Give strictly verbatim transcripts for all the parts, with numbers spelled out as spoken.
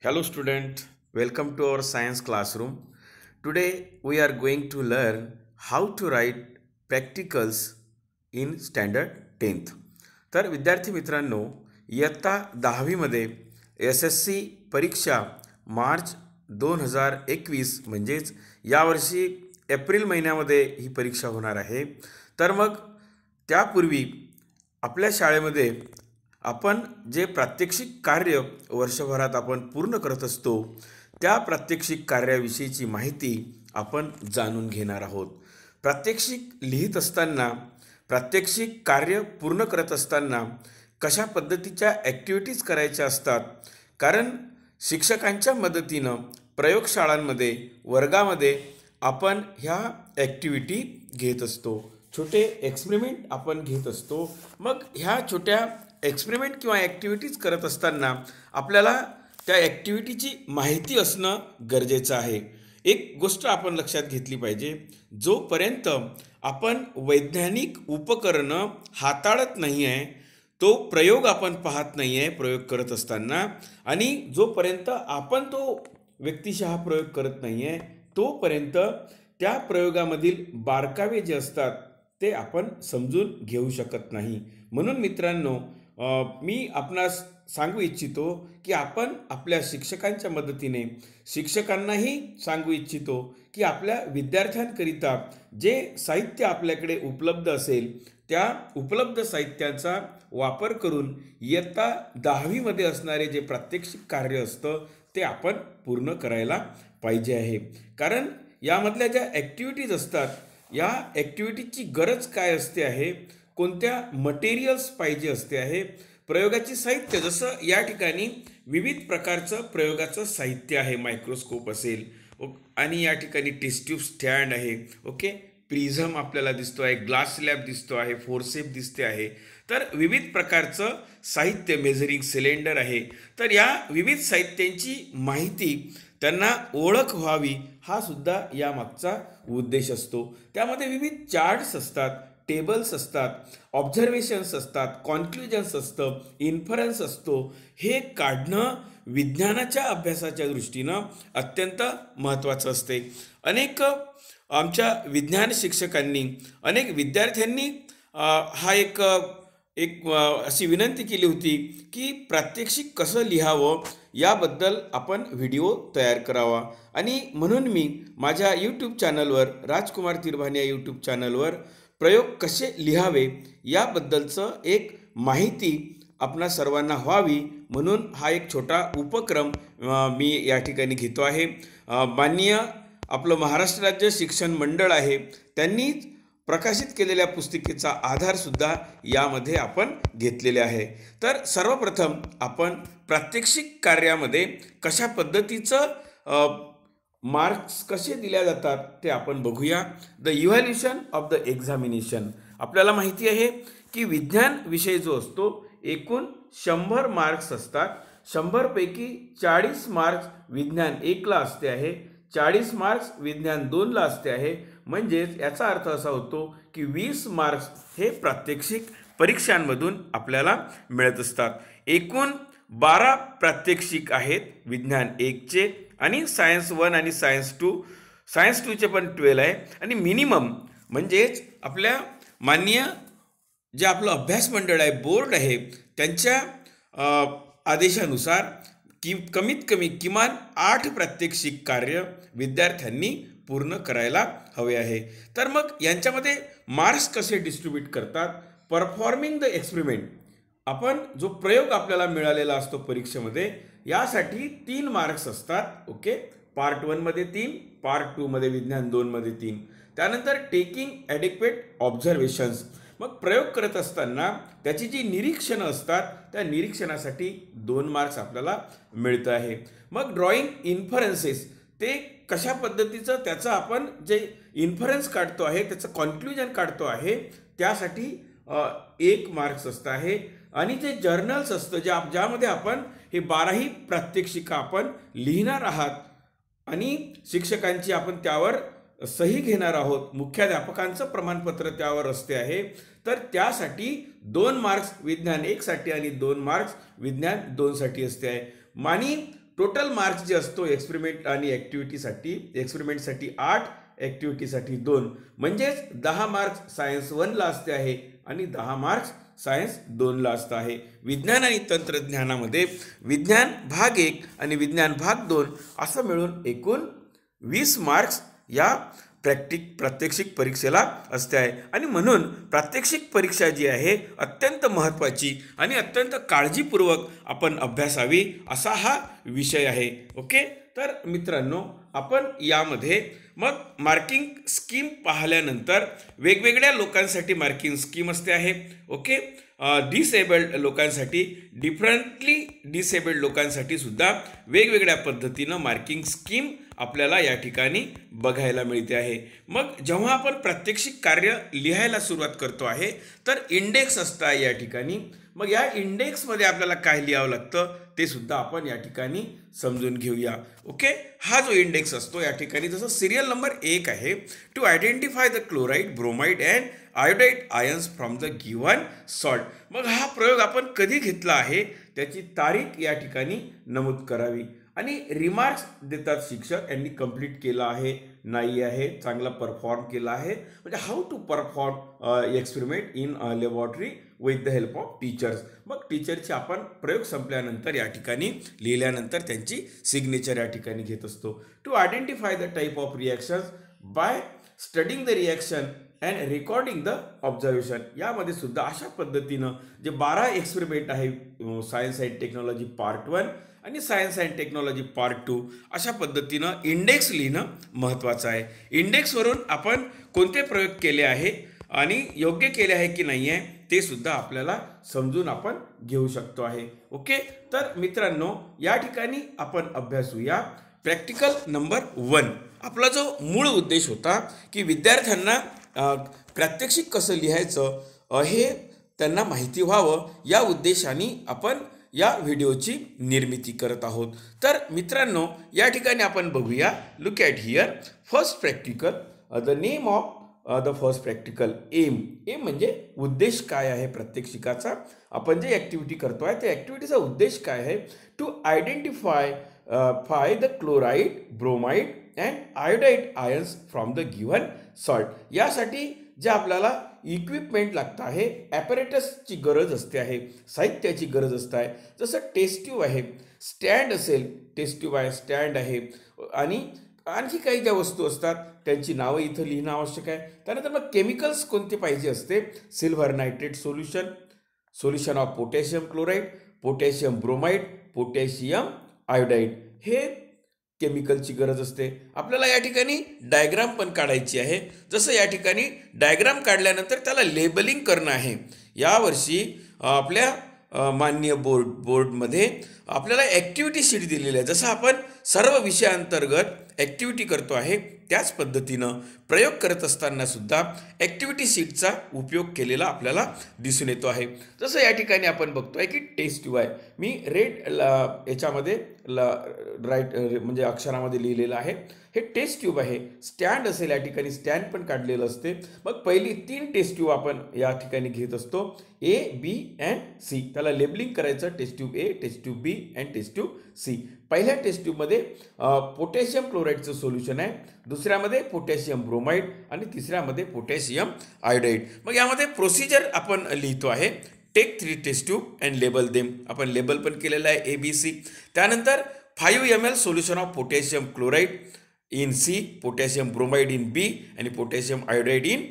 Hello student, welcome to our science classroom. Today we are going to learn how to write practicals in standard tenth. तर विद्यार्थी मित्रांनो, इयत्ता दहावीमध्ये S S C परीक्षा मार्च दोन हजार एकवीस म्हणजेच यावर्षी एप्रिल महिन्यामध्ये ही परीक्षा होणार आहे. तर मग त्यापूर्वी आपल्या शाळेमध्ये आपण जे प्रात्यक्षिक कार्य वर्षभरात आपण पूर्ण करत असतो त्या प्रात्यक्षिक कार्याविषयीची माहिती आपण जाणून घेणार आहोत. प्रात्यक्षिक लिहित असताना, प्रात्यक्षिक कार्य पूर्ण करत असताना कशा पद्धतीच्या ॲक्टिव्हिटीज करायच्या असतात, कारण शिक्षकांच्या मदतीनं प्रयोगशाळांमध्ये वर्गामध्ये आपण ह्या ॲक्टिव्हिटी घेत असतो, छोटे एक्सपेरिमेंट आपण घेत असतो. मग ह्या छोट्या एक्सपेरिमेंट किंवा ॲक्टिव्हिटीज करत असताना आपल्याला त्या ॲक्टिव्हिटीची माहिती असणं गरजेचं आहे. एक गोष्ट आपण लक्षात घेतली पाहिजे, जोपर्यंत आपण वैज्ञानिक उपकरणं हाताळत नाही आहे, तो प्रयोग आपण पाहत नाही आहे प्रयोग करत असताना, आणि जोपर्यंत आपण तो व्यक्तिशः प्रयोग करत नाही आहे तोपर्यंत त्या प्रयोगामधील बारकावे जे असतात ते आपण समजून घेऊ शकत नाही. म्हणून मित्रांनो, मी आपणास सांगू इच्छितो की आपण आपल्या शिक्षकांच्या मदतीने शिक्षकांनाही सांगू इच्छितो की आपल्या विद्यार्थ्यांकरिता जे साहित्य आपल्याकडे उपलब्ध असेल त्या उपलब्ध साहित्याचा वापर करून इयत्ता दहावीमध्ये असणारे जे प्रात्यक्षिक कार्य असतं ते आपण पूर्ण करायला पाहिजे आहे. कारण यामधल्या ज्या ॲक्टिव्हिटीज असतात, या ॲक्टिव्हिटीजची गरज काय असते आहे, कोणत्या मटेरियल्स पाहिजे असते आहे, प्रयोगाची साहित्य, जसं या ठिकाणी विविध प्रकारचं प्रयोगाचं साहित्य आहे. मायक्रोस्कोप असेल आणि या ठिकाणी टेस्ट ट्यूब स्टँड आहे, ओके, प्रिझम आपल्याला दिसतो आहे, ग्लास स्लॅब दिसतो आहे, फोरसेप दिसते आहे. तर विविध प्रकारचं साहित्य, मेजरिंग सिलेंडर आहे. तर या विविध साहित्यांची माहिती त्यांना ओळख व्हावी हा सुद्धा यामागचा उद्देश असतो. त्यामध्ये विविध चार्ट्स असतात, टेबल्स असतात, ऑब्झर्वेशन्स असतात, कॉन्क्लुजन्स असतं, इन्फरन्स असतो. हे काढणं विज्ञानाच्या अभ्यासाच्या दृष्टीनं अत्यंत महत्त्वाचं असते. अनेक आमच्या विज्ञान शिक्षकांनी, अनेक विद्यार्थ्यांनी हा एक एक अशी विनंती केली होती की प्रात्यक्षिक कसं लिहावं याबद्दल आपण व्हिडिओ तयार करावा, आणि म्हणून मी माझ्या यूट्यूब चॅनलवर, राजकुमार तिरभाने या यूट्यूब चॅनलवर प्रयोग कसे लिहावे याबद्दलचं एक माहिती आपणा सर्वांना व्हावी म्हणून हा एक छोटा उपक्रम मी या ठिकाणी घेतो आहे. माननीय आपलं महाराष्ट्र राज्य शिक्षण मंडळ आहे, त्यांनी प्रकाशित केलेल्या पुस्तिकेचा आधारसुद्धा यामध्ये आपण घेतलेले आहे. तर सर्वप्रथम आपण प्रात्यक्षिक कार्यामध्ये कशा पद्धतीचं मार्क्स कसे दिल्या जातात ते आपण बघूया. The evolution of the examination. आपल्याला माहिती आहे की विज्ञान विषय जो असतो एकूण शंभर मार्क्स असतात. शंभरपैकी चाळीस मार्क्स विज्ञान एकला असते आहे, चाळीस मार्क्स विज्ञान दोनला असते आहे. म्हणजेच याचा अर्थ असा होतो की वीस मार्क्स हे प्रात्यक्षिक परीक्षांमधून आपल्याला मिळत असतात. एकूण बारा प्रात्यक्षिक आहेत विज्ञान एकचे, आणि सायन्स वन आणि सायन्स टू, सायन्स टूचे पण ट्वेल्व आहे. आणि मिनिमम म्हणजेच आपल्या माननीय जे आपलं अभ्यास मंडळ आहे, बोर्ड आहे, त्यांच्या आदेशानुसार कि कमीत कमी किमान आठ प्रात्यक्षिक कार्य विद्यार्थ्यांनी पूर्ण करायला हवे आहे. तर मग यांच्यामध्ये मार्क्स कसे डिस्ट्रीब्यूट करतात. परफॉर्मिंग द एक्सपेरिमेंट, आपण जो प्रयोग आपल्याला मिळालेला असतो परीक्षेमध्ये, यासाठी तीन मार्क्स असतात, ओके. पार्ट वनमध्ये तीन, पार्ट टूमध्ये विज्ञान दोनमध्ये तीन. त्यानंतर टेकिंग ॲडिक्वेट ऑब्झर्वेशन्स, मग प्रयोग करत असताना त्याची जी निरीक्षणं असतात त्या निरीक्षणासाठी दोन मार्क्स आपल्याला मिळतं आहे. मग ड्रॉइंग इन्फरन्सेस, ते कशा पद्धतीचं त्याचं आपण जे इन्फरन्स काढतो आहे, त्याचं कॉन्क्लुजन काढतो आहे, त्यासाठी एक मार्क्स असतं आहे. आणि जे जर्नल्स असतं ज्या ज्यामध्ये आपण हे बाराही प्रात्यक्षिका आपण लिहिणार आहात आणि शिक्षकांची आपण त्यावर सही घेणार आहोत, मुख्याध्यापकांचं प्रमाणपत्र त्यावर असते आहे, तर त्यासाठी दोन मार्क्स विज्ञान एकसाठी आणि दोन मार्क्स विज्ञान दोनसाठी असते आहे. आणि टोटल मार्क्स जे असतो एक्सपेरिमेंट आणि ॲक्टिव्हिटीसाठी एक्सपेरिमेंटसाठी आठ, ॲक्टिव्हिटीसाठी दोन, म्हणजेच दहा मार्क्स सायन्स वनला असते आहे आणि दहा मार्क्स सायन्स दोनला असतं आहे. विज्ञान आणि तंत्रज्ञानामध्ये विज्ञान भाग एक आणि विज्ञान भाग दोन असं मिळून एकूण वीस मार्क्स या प्रॅक्टिक प्रात्यक्षिक परीक्षेला असते आहे. आणि म्हणून प्रात्यक्षिक परीक्षा जी आहे अत्यंत महत्त्वाची आणि अत्यंत काळजीपूर्वक आपण अभ्यासावी असा हा विषय आहे. ओके, तर मित्रांनो आपण यामध्ये मग मार्किंग स्कीम पाहिल्यानंतर वेगवेगळ्या लोकांसाठी मार्किंग स्कीम असते आहे. ओके, डिसेबल्ड लोकांसाठी, डिफरंटली डिसेबल्ड लोकांसाठी सुद्धा वेगवेगळ्या पद्धतीनं मार्किंग स्कीम आपल्याला या ठिकाणी बघायला मिळते आहे. मग जेव्हा आपण प्रात्यक्षिक कार्य लिहायला सुरुवात करतो आहे तर इंडेक्स असतं आहे या ठिकाणी. मग या इंडेक्समध्ये आपल्याला काय लिहावं लागतं ते सुद्धा आपण या ठिकाणी समजून घेऊया. ओके, हा जो इंडेक्स असतो या ठिकाणी जसं सिरियल नंबर एक आहे, to identify the chloride, bromide and iodide ions from the given salt. मग हा प्रयोग आपण कधी घेतला आहे त्याची तारीख या ठिकाणी नमूद करावी. आणि रिमार्क्स देतात शिक्षक, यांनी कंप्लीट केलं आहे, नाही आहे, चांगला परफॉर्म केला आहे, म्हणजे how to perform experiment in laboratory with the help of teachers. मग टीचरचे आपण प्रयोग संपल्यानंतर या ठिकाणी लिहिल्यानंतर त्यांची सिग्नेचर या ठिकाणी घेत असतो. To identify the type of reactions by studying the reaction and recording the observation. यामध्ये सुद्धा अशा पद्धतीनं जे बारा एक्सपेरिमेंट आहे science and technology part one आणि science and technology part two अशा पद्धतीनं इंडेक्स लिहिणं महत्त्वाचं आहे. इंडेक्सवरून आपण कोणते प्रयोग केले आहे आणि योग्य केले आहे की नाही आहे ते सुद्धा आपल्याला समजून आपण घेऊ शकतो आहे. ओके, तर मित्रांनो या ठिकाणी आपण अभ्यासूया प्रॅक्टिकल नंबर वन. आपला जो मूळ उद्देश होता की विद्यार्थ्यांना प्रात्यक्षिक कसं लिहायचं हे त्यांना माहिती व्हावं या उद्देशाने आपण या व्हिडिओची निर्मिती करत आहोत. तर मित्रांनो या ठिकाणी आपण बघूया, look at here. First practical, the name of the first practical, aim. Aim म्हणजे उद्देश काय आहे प्रात्यक्षिकाचा. आपण जे ॲक्टिव्हिटी करतो आहे त्या ॲक्टिव्हिटीचा उद्देश काय आहे, टू आयडेंटिफाय फाय the chloride, bromide and iodide ions from the given salt. यासाठी जे आपल्याला इक्विपमेंट लागतं आहे, ॲपरेटसची गरज असते आहे, साहित्याची गरज असते आहे. जसं टेस्ट ट्यूब आहे, स्टँड असेल, टेस्ट ट्यूब आहे, स्टँड आहे, आणि आणखी काही ज्या वस्तू असतात त्यांची नावं इथं लिहिणं आवश्यक आहे. त्यानंतर मग केमिकल्स कोणते पाहिजे असते, silver nitrate solution, solution of potassium chloride, potassium bromide, potassium iodide, हे केमिकलची गरज असते. आपल्याला या ठिकाणी डायग्राम पण काढायची आहे. जसं या ठिकाणी डायग्राम काढल्यानंतर त्याला लेबलिंग करणं आहे. यावर्षी आपल्या माननीय बोर्ड बोर्डमध्ये आपल्याला ॲक्टिव्हिटी शीट दिलेली आहे. जसं आपण सर्व विषयांतर्गत ॲक्टिव्हिटी करतो आहे त्याच पद्धतीनं प्रयोग करत असताना सुद्धा ॲक्टिव्हिटी शीटचा उपयोग केलेला आपल्याला दिसून येतो आहे. जसं या ठिकाणी आपण बघतो आहे की टेस्ट ट्यूब आहे, मी रेड याच्यामध्ये ला राईट म्हणजे अक्षरामध्ये लिहिलेलं आहे, हे टेस्ट ट्यूब आहे. स्टँड असेल, या ठिकाणी स्टँड पण काढलेलं असते. मग पहिली तीन टेस्ट ट्यूब आपण या ठिकाणी घेत असतो, ए, बी अँड सी. त्याला लेबलिंग करायचं, test tube A, test tube B and test tube C. पहिल्या टेस्ट ट्यूबमध्ये पोटॅशियम क्लोराईडचं सोल्युशन आहे, दुसऱ्यामध्ये पोटॅशियम ब्रोमाइड आणि तिसऱ्यामध्ये पोटॅशियम आयोडाईड. मग यामध्ये प्रोसिजर आपण लिहितो आहे, take three test tube and label them. आपण लेबल पण केलेलं आहे ए बी सी. त्यानंतर five M L solution of potassium chloride in C, potassium bromide in B आणि potassium iodide in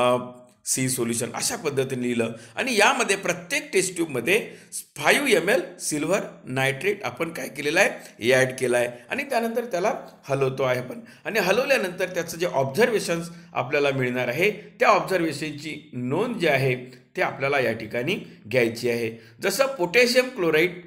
C solution, अशा पद्धतीने लिहिलं. आणि यामध्ये प्रत्येक टेस्ट ट्यूबमध्ये five M L silver nitrate आपण काय केलेलं आहे, ॲड केलं आहे. आणि त्यानंतर त्याला हलवतो आहे आपण, आणि हलवल्यानंतर त्याचं जे ऑब्झर्वेशन्स आपल्याला मिळणार आहे त्या ऑब्झर्वेशनची नोंद जी आहे ते आपल्याला या ठिकाणी घ्यायची आहे. जसं पोटॅशियम क्लोराईड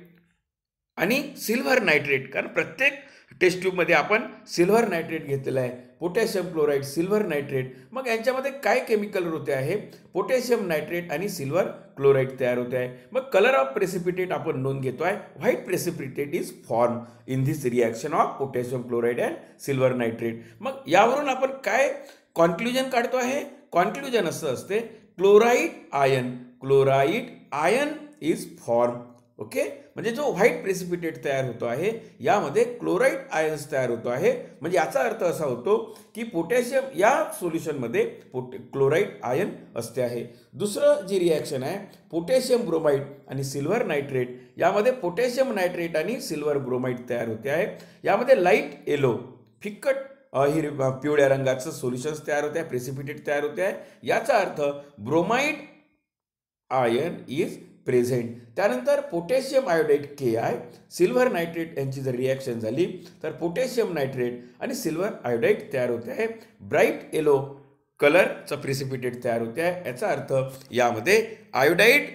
आणि सिल्व्हर नायट्रेट, कारण प्रत्येक टेस्ट ट्यूबमध्ये आपण सिल्व्हर नायट्रेट घेतलेलं आहे, पोटॅशियम क्लोराईड, सिल्व्हर नायट्रेट. मग यांच्यामध्ये काय केमिकल होते आहे, पोटॅशियम नायट्रेट आणि सिल्व्हर क्लोराईड तयार होते आहे. मग कलर ऑफ प्रेसिपिटेट आपण नोंद घेतो आहे, white precipitate is form in this reaction of potassium chloride and silver nitrate. मग यावरून आपण काय कॉन्क्ल्युजन काढतो आहे, कॉन्क्ल्युजन असं असते, chloride ion, chloride ion is form okay, म्हणजे जो व्हाईट प्रेसिपिटेट तयार होतो आहे यामध्ये क्लोराईड आयन्स तयार होतो आहे. म्हणजे याचा अर्थ असा होतो की पोटॅशियम या सोल्युशनमध्ये पोटे क्लोराईड आयन असते आहे. दुसरं जी रिॲक्शन आहे पोटॅशियम ब्रोमाइड आणि सिल्वर नायट्रेट, यामध्ये पोटॅशियम नायट्रेट आणि सिल्वर ब्रोमाइड तयार होते आहे. यामध्ये लाईट येलो फिक्कट ही पिवळ्या रंगाचं सोल्युशन्स तयार होते आहे, प्रेसिपिटेट तयार होते आहे. याचा अर्थ ब्रोमाइड आयन इज प्रेझेंट. त्यानंतर potassium iodide K I silver nitrate यांची जर रिॲक्शन झाली तर पोटॅशियम नायट्रेट आणि सिल्वर आयोडाईड तयार होते आहे. ब्राईट येलो कलरचं प्रेसिपिटेट तयार होते आहे. याचा अर्थ यामध्ये आयोडाईड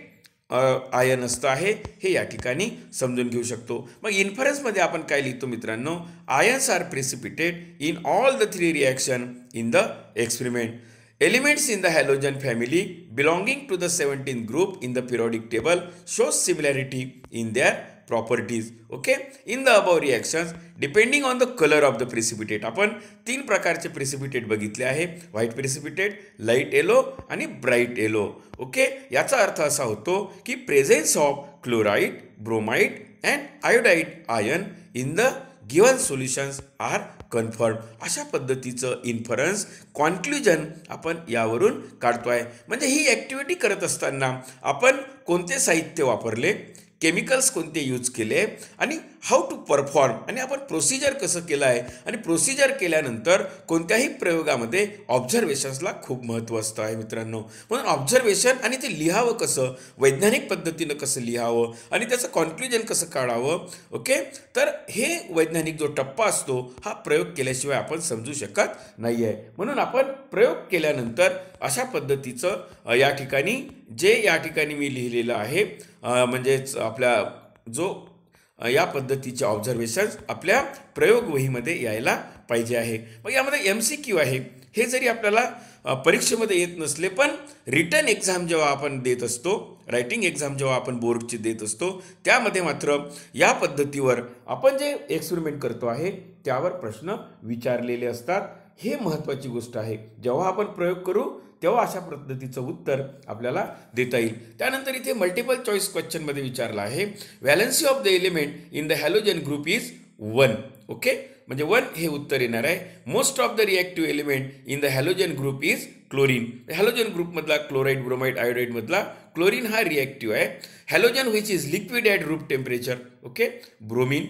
आयन असतं आहे, हे या ठिकाणी समजून घेऊ शकतो. मग इन्फरन्समध्ये आपण काय लिहितो मित्रांनो, ions are precipitate in all the three reaction in the experiment. Elements in the halogen family belonging to the seventeenth group in the periodic table show similarity in their properties. Okay, in the above reactions depending on the color of the precipitate आपण तीन प्रकारचे precipitate बघितले आहे, white precipitate, light yellow आणि bright yellow. Okay, याचा अर्थ असा होतो की presence of chloride, bromide and iodide ion in the given solutions are confirm. अशा पद्धतीचं इन्फरन्स कॉन्क्लुजन आपण यावरून काढतोय. म्हणजे ही ॲक्टिव्हिटी करत असताना आपण कोणते साहित्य वापरले, केमिकल्स कोणते यूज केले आणि हाऊ टू परफॉर्म, आणि आपण प्रोसिजर कसं केलं आहे, आणि प्रोसिजर केल्यानंतर कोणत्याही प्रयोगामध्ये ऑब्झर्वेशन्सला खूप महत्त्व असतं आहे मित्रांनो. म्हणून ऑब्झर्वेशन आणि ते लिहावं कसं, वैज्ञानिक पद्धतीनं कसं लिहावं आणि त्याचं कॉन्क्लुजन कसं काढावं. ओके, तर हे वैज्ञानिक जो टप्पा असतो हा प्रयोग केल्याशिवाय आपण समजू शकत नाही आहे. म्हणून आपण प्रयोग केल्यानंतर अशा पद्धतीचं या ठिकाणी जे या ठिकाणी मी लिहिलेलं आहे म्हणजेच आपल्या जो या पद्धतीचे ऑब्झर्वेशन्स आपल्या प्रयोगवहीमध्ये यायला पाहिजे आहे. मग यामध्ये एम सी क्यू आहे. हे जरी आपल्याला परीक्षेमध्ये येत नसले पण रिटन एक्झाम जेव्हा आपण देत असतो, रायटिंग एक्झाम जेव्हा आपण बोर्डची देत असतो त्यामध्ये मात्र या पद्धतीवर आपण जे एक्सपेरिमेंट करतो आहे त्यावर प्रश्न विचारलेले असतात. हे महत्त्वाची गोष्ट आहे. जेव्हा आपण प्रयोग करू तेव्हा अशा पद्धतीचं उत्तर आपल्याला देता येईल. त्यानंतर इथे मल्टिपल चॉईस क्वेश्चनमध्ये विचारलं आहे valency of the element in the halogen group is one. Okay, म्हणजे वन हे उत्तर येणार आहे. Most of the reactive element in the halogen group is chlorine. Halogen ग्रुपमधला क्लोराईड, ब्रोमाइड, आयोडाईडमधला क्लोरीन हा रिॲक्टिव्ह आहे. Halogen which is liquid at room temperature. Okay, bromine.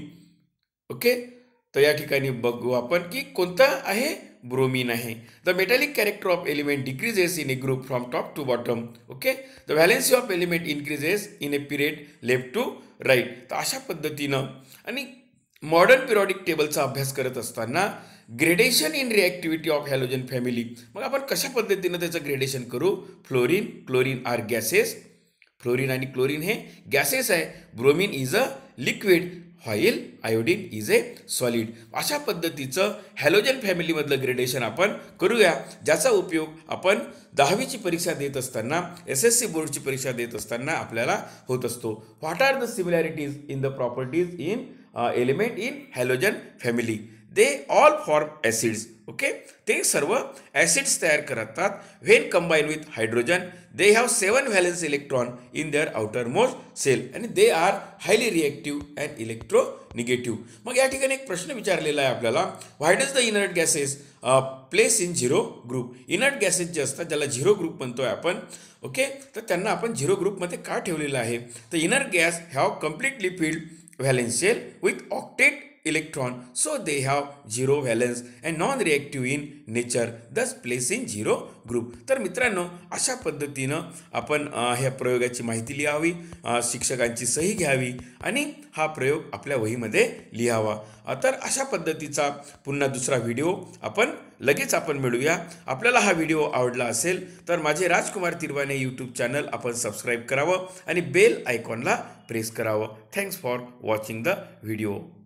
Okay, तर या ठिकाणी बघू आपण की कोणता आहे, ब्रोमीन आहे. The metallic character of element decreases in a group from top to bottom. Okay, the valency of element increases in a period left to right. तर अशा पद्धतीनं आणि मॉडर्न पिरियॉडिक टेबलचा अभ्यास करत असताना gradation in reactivity of halogen family, मग आपण कशा पद्धतीनं त्याचं ग्रेडेशन करू. Fluorine, chlorine are gases. Fluorine आणि क्लोरीन हे गॅसेस आहे. Bromine is a liquid, while iodine is a solid. अशा पद्धतीचं हॅलोजन फॅमिलीमधलं ग्रेडेशन आपण करूया, ज्याचा उपयोग आपण दहावीची परीक्षा देत असताना, एस एस सी बोर्डची परीक्षा देत असताना आपल्याला होत असतो. What are the similarities in the properties in element in halogen family. They all form acids. Okay, ते सर्व ॲसिड्स तयार करतात. When combine with hydrogen they have seven valence electron in their outer most shell आणि they are highly reactive and electronegative. मग या ठिकाणी एक प्रश्न विचारलेला आहे आपल्याला, why does the inert gases place in zero group. Inert gases जे असतात ज्याला झिरो ग्रुप म्हणतोय आपण. ओके, तर त्यांना आपण झिरो ग्रुपमध्ये का ठेवलेलं आहे. तर inert gas have completely filled valence shell with octet electron, so they have zero valence and non-reactive in nature, thus place in zero group. तर मित्रांनो अशा पद्धतीनं आपण ह्या प्रयोगाची माहिती लिहावी, शिक्षकांची सही घ्यावी आणि हा प्रयोग आपल्या वहीमध्ये लिहावा. तर अशा पद्धतीचा पुन्हा दुसरा व्हिडिओ आपण लगेच आपण मिळूया. आपल्याला हा व्हिडिओ आवडला असेल तर माझे राजकुमार तिरवाने यूट्यूब चॅनल आपण सबस्क्राईब करावं आणि बेल आयकॉनला प्रेस करावं. Thanks for watching the video.